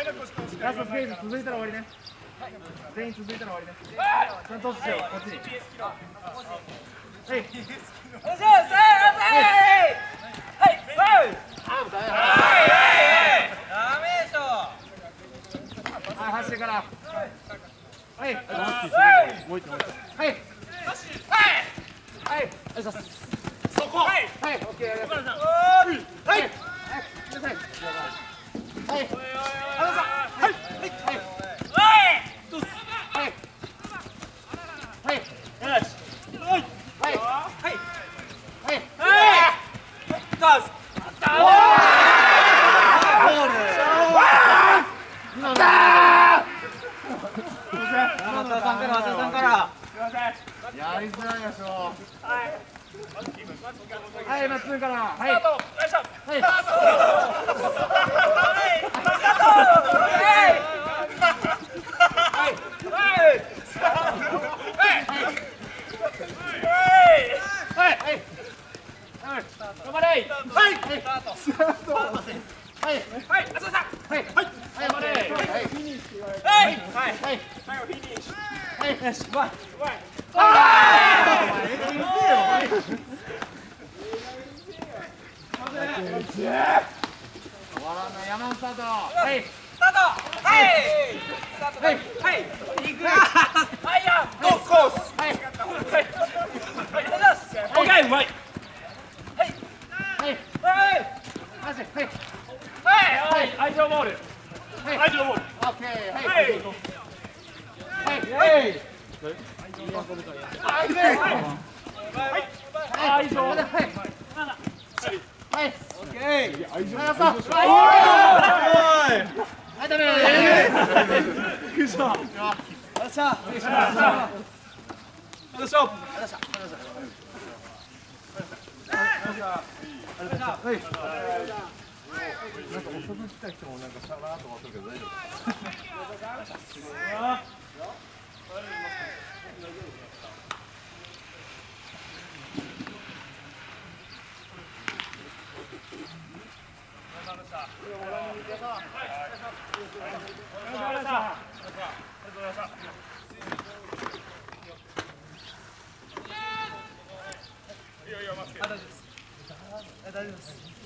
ラストステージ続いたら終わりね。全員続いたら終わりね。ちゃんと落ちてよ、こっちに。はい。お願いします。はい、走ってから。はい。もう一個。はい。はい。はい。お願いします。そこ。はい。はい。オッケー。はい。はい。はい。はい。はい。はい。やりづらいでしょ。はい、松君から。はい。はい。はい。頑張れ。はい。スタート。はい。はい。はい。浅田さん。はい。はい。頑張れ。はい。フィニッシュ。はい。はい。はい。最後フィニッシュ。はい。よし。わい。ああ。終わらない。山本スタート。はい。スタート。はい。スタート。はい。はい。行くよ。はいよ。コースコース。はい。はい。はい。オッケー。うまい。はい。はい。はい。マジ。はい。はい。愛情ボール。はい。愛情ボール。オッケー。はい。はい。はい。はい。愛情。はい。はい。オッケー。愛情。はい。だね。びっくりした。よっしゃ。よっしゃ。よっしゃ。はい。なんか遅く来た人もなんかしたなと思ってるけど大丈夫大丈夫です。